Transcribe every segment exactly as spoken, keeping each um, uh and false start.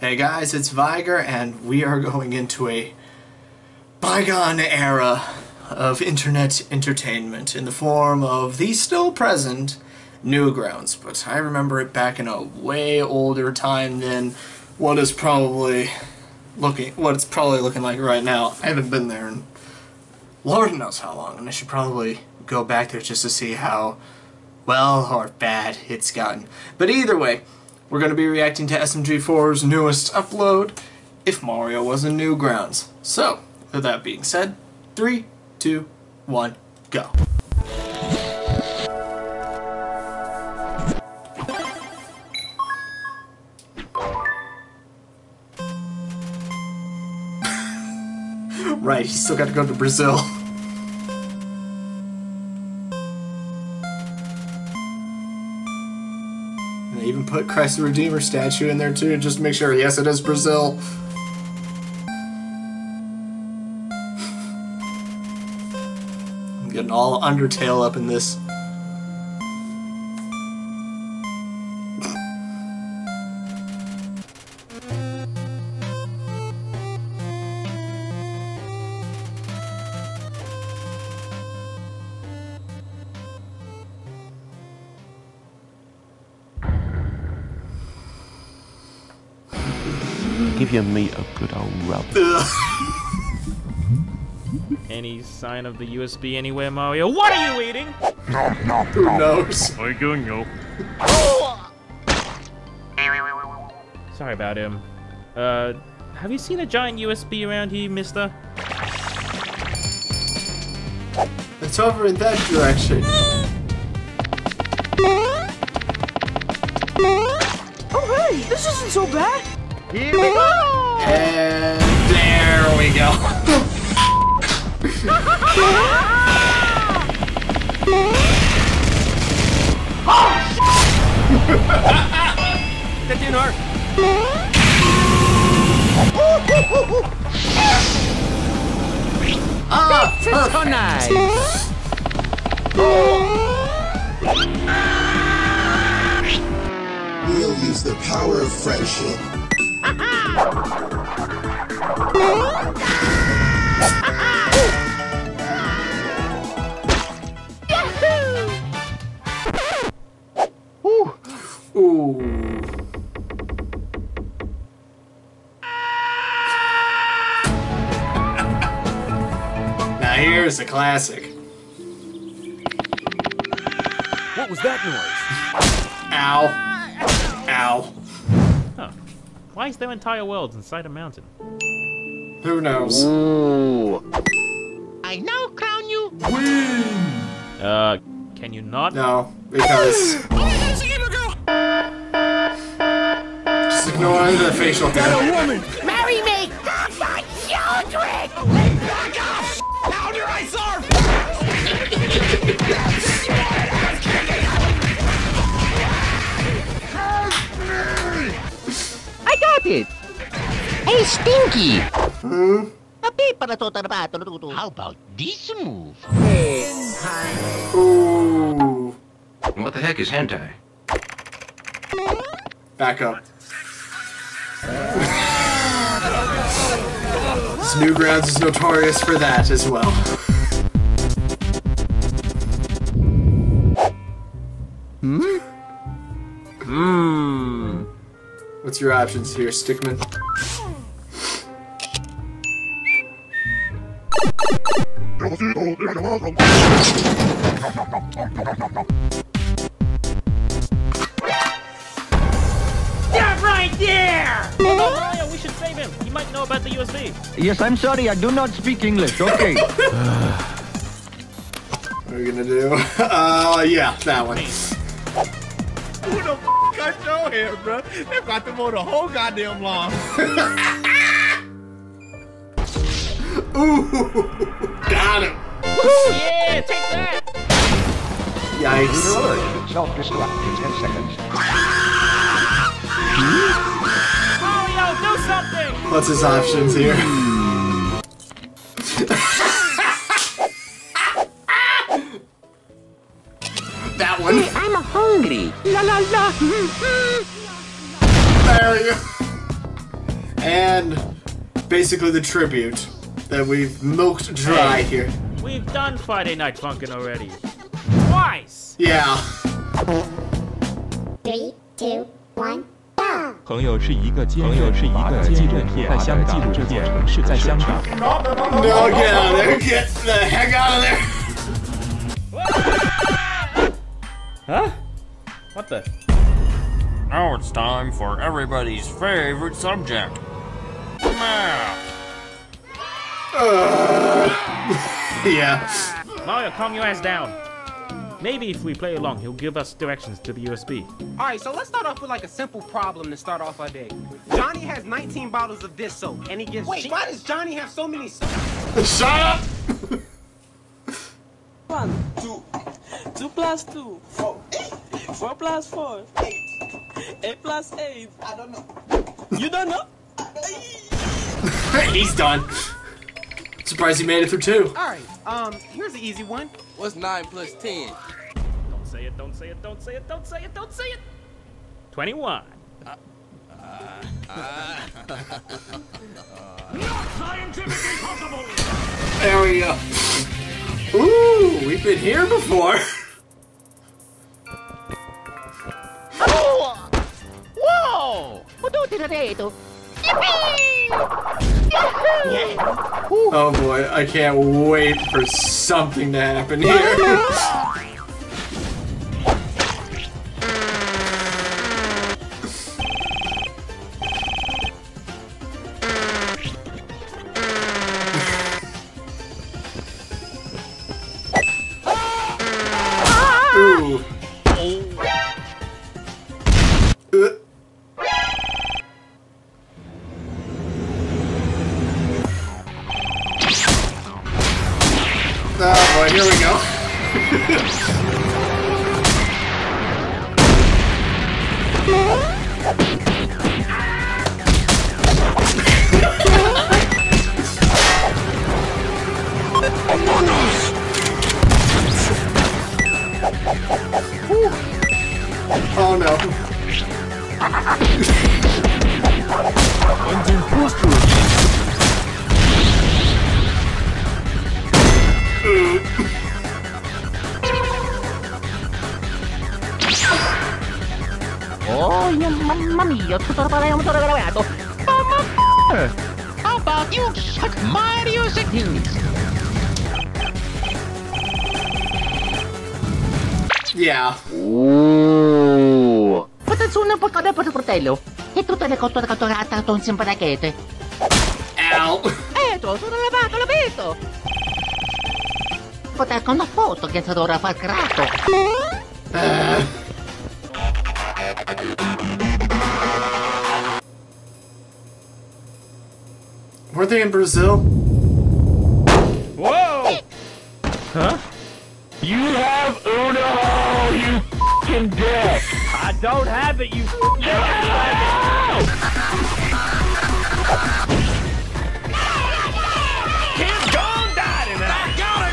Hey guys, it's Viger, and we are going into a bygone era of internet entertainment in the form of the still present Newgrounds. But I remember it back in a way older time than what is probably looking what it's probably looking like right now. I haven't been there in Lord knows how long, and I should probably go back there just to see how well or bad it's gotten. But either way, we're going to be reacting to S M G four's newest upload, If Mario Was in Newgrounds. So, with that being said, three, two, one, go. Right, he's still got to go to Brazil. And they even put Christ the Redeemer statue in there too, just to make sure, yes, it is Brazil. I'm getting all Undertale up in this. Give your meat a good old rub. Any sign of the U S B anywhere, Mario? What are you eating? No, no, Who knows? I don't know. Sorry about him. Uh, have you seen a giant U S B around here, mister? It's over in that direction. Oh hey, this isn't so bad. Here we go! And there we go. That didn't hurt. Ah, It's so nice. We'll use the power of friendship. Ooh. Ooh. Now here's a classic. What was that noise? Ow. Ow. Huh. Why is there entire worlds inside a mountain? Who knows? Ooh. I now crown you Queen! Uh, can you not? No, because... Just ignore the facial hair. marry me! My children! Back off! How dare I serve? I got it. Hey, Stinky! Hmm? How about this move? Ooh. What the heck is hentai? Back up. This Newgrounds is notorious for that as well. Hmm? Hmm. What's your options here, Stickman? Yeah, right there! Oh no, Mario, we should save him. He might know about the U S B. Yes, I'm sorry, I do not speak English. Okay. What are we gonna do? Uh, yeah, that one. Who the f got your hair, bro? They got them on the whole goddamn lawn. Ooh, got him. Yeah, take that! Yikes. Self-destruct in ten seconds. Mario, do something! What's his options here? That one. I'm hungry. La la la. There you go. and basically the tribute that we've milked dry here. We've done Friday Night Funkin' already. Twice! Yeah. Three, two, one, go! 朋友是一个坚韧是一个纪录片，在香港这座城市，在香港。 No, get out of there! Get the heck out of there! Huh? What the? Now it's time for everybody's favorite subject. Math. Uh, yeah. Mario, calm your ass down. Maybe if we play along, he'll give us directions to the U S B. Alright, so let's start off with like a simple problem to start off our day. Johnny has nineteen bottles of this soap, and he gives- Wait, why does Johnny have so many soap? Shut up! One, two, two plus two, four, eight, four plus four, eight, eight plus eight, I don't know. You don't know? He's done. Surprised he made it through two. Alright, um, here's an easy one. What's nine plus ten? Don't say it, don't say it, don't say it, don't say it, don't say it! twenty-one. Uh, uh, Not scientifically possible! There we go. Ooh, we've been here before. Whoa! Oh boy, I can't wait for something to happen here. Ooh. Uh. Oh boy, here we go. Oh no. Oh, mamma mia, tutto il motore gravato. Mamma mia! How about you suck Mario settings? Yeah. Ooh. Potenzone un po' di portello. E tutte le cotture catturate con simpaticate. Ow. Eto, sono lavato, l'ho visto. Poter con una foto che si dovrà far crato. Uh. Were they in Brazil? Whoa! Huh? You have Uno, you f***ing dick! I don't have it, you f***ing Kid Gone died in it! I gotta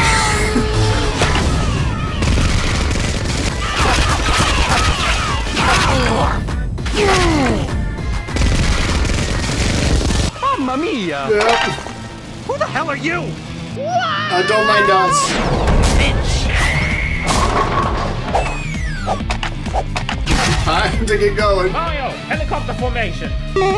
Mamma mia! Yep. Who the hell are you? I don't mind us. Time to get going. Mario, helicopter formation!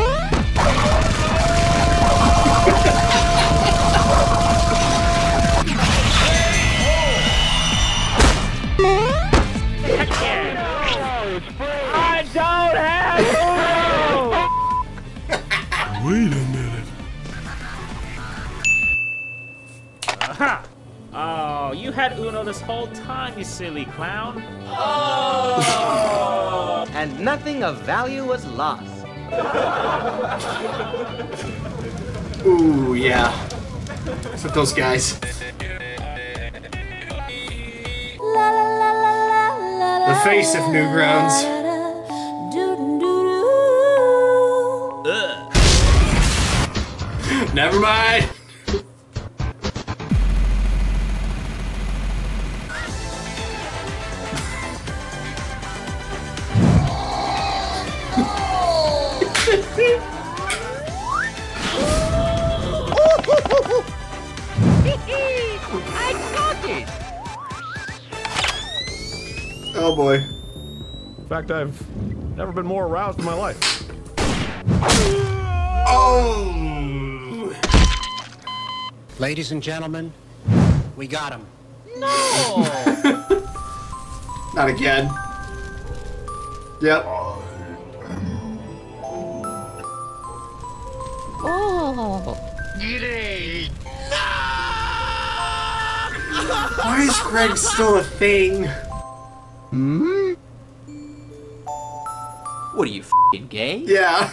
I don't have Uno! Wait a minute. Aha! Oh, you had Uno this whole time, you silly clown. Oh! And nothing of value was lost. Ooh, yeah. What's with those guys? The face of Newgrounds. Ugh. Never mind. Oh boy. In fact, I've never been more aroused in my life. Oh! Ladies and gentlemen, we got him. No! Not again. Yep. Oh. Why is Greg still a thing? Hmm? What are you, f***ing gay? Yeah.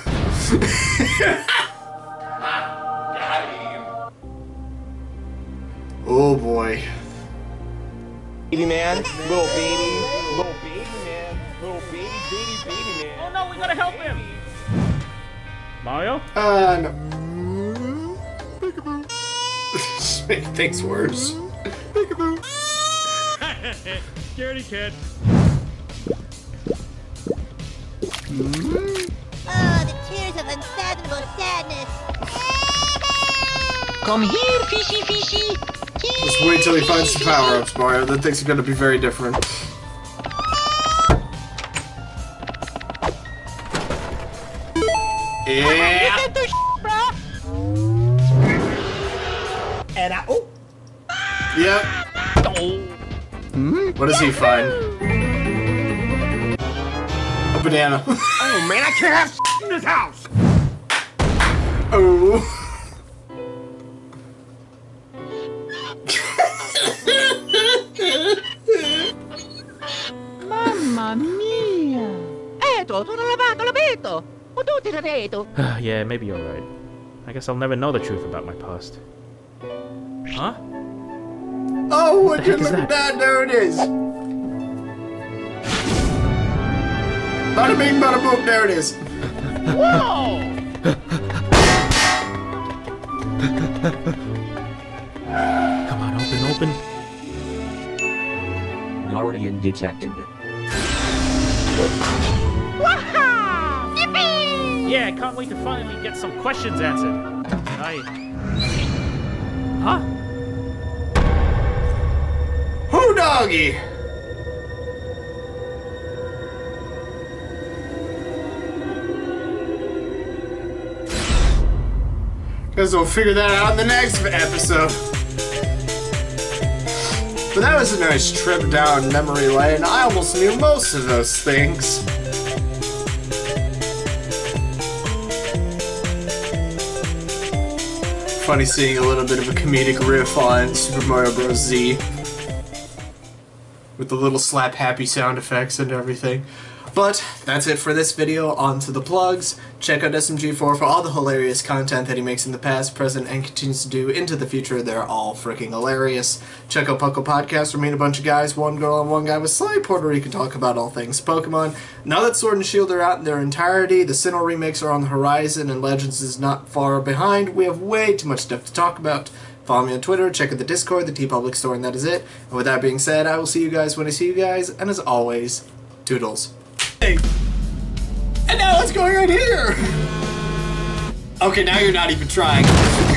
Oh boy. Baby man, little baby, little baby man, little baby, baby, baby man. Oh no, we gotta help him! Mario? Uh, no. Just make things worse. Scaredy cat. Oh, the tears of unfathomable sadness. Come here, fishy, fishy. Just wait till he finds the power-ups, Mario. Then things are gonna be very different. Yeah. And I, oh. Yep. Hmm? What does he find? A banana. Oh man, I can't have in this house. Oh. Mamma mia! Eto, tu non lavato l'abito! O tu ti l'abito? Yeah, maybe you're right. I guess I'll never know the truth about my past. Huh? Oh, would you heck is look at that? that? There it is. Bada bing, bada boom, there it is. Whoa! Come on, open, open. Guardian detected. Yeah, I can't wait to finally get some questions answered. I... Huh? Who doggy? Guess we'll figure that out in the next episode. But that was a nice trip down memory lane. I almost knew most of those things. Funny seeing a little bit of a comedic riff on Super Mario Bros. Z. With the little slap happy sound effects and everything. But that's it for this video. On to the plugs. Check out S M G four for all the hilarious content that he makes in the past, present, and continues to do into the future. They're all freaking hilarious. Check out Puckle Podcast, where me and a bunch of guys, one girl and one guy with slightly Puerto Rican, talk about all things Pokemon. Now that Sword and Shield are out in their entirety, the Sinnoh remakes are on the horizon, and Legends is not far behind. We have way too much stuff to talk about. Follow me on Twitter, check out the Discord, the T-Public store, and that is it. And with that being said, I will see you guys when I see you guys, and as always, toodles. Hey. And now what's going on here? Okay, now you're not even trying.